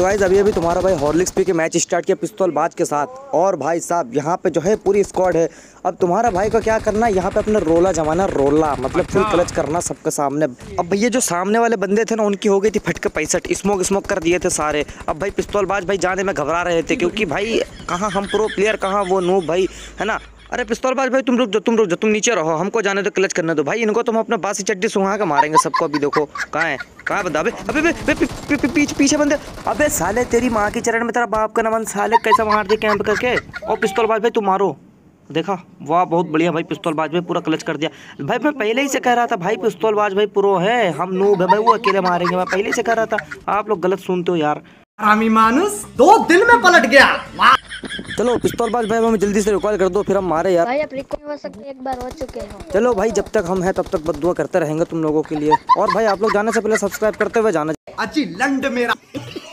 Guys अभी अभी तुम्हारा भाई हॉर्लिक्स पी के मैच स्टार्ट किया पिस्तौल बाज के साथ। और भाई साहब यहाँ पे जो है पूरी स्क्वाड है। अब तुम्हारा भाई को क्या करना है, यहाँ पे अपना रोला जमाना, रोला मतलब फुल क्लच करना सबके सामने। अब भैया जो सामने वाले बंदे थे ना, उनकी हो गई थी फटके 65, स्मोक कर दिए थे सारे। अब भाई पिस्तौल बाज भाई जाने में घबरा रहे थे, क्योंकि भाई कहाँ हम प्रो प्लेयर, कहाँ वो नूब भाई, है ना। अरे पिस्तौलबाज भाई तुम रुक जाओ, तुम नीचे रहो, हमको जाने दो, क्लच करने दो भाई इनको। तुम अपना बासी चड्डी सुहा के मारेंगे सबको। अभी देखो कहाँ है बंदा। अबे पीछे बंदे। अबे साले तेरी माँ की चरण में तेरा बाप का नमन, साले कैसा मार दे कैंप करके। और पिस्तौलबाज भाई तुम मारो, देखा वाह बहुत बढ़िया भाई। पिस्तौलबाज भाई पूरा क्लच कर दिया भाई। मैं पहले ही से कह रहा था भाई पिस्तौलबाज भाई प्रो है, हम नूब है भाई, वो अकेले मारेंगे। मैं पहले ही से कह रहा था, आप लोग गलत सुनते हो यार। हरामी मानुस 2 दिन में पलट गया। चलो पिस्तौलबाज भाई हमें जल्दी से रिकॉल कर दो, फिर हम मारे यार भाई। आप रिकॉल हो सकते एक बार हो चुके हो। चलो भाई जब तक हम हैं तब तक बद्दुआ करते रहेंगे तुम लोगों के लिए। और भाई आप लोग जाने से पहले सब्सक्राइब करते हुए जाना। अच्छी लंड मेरा।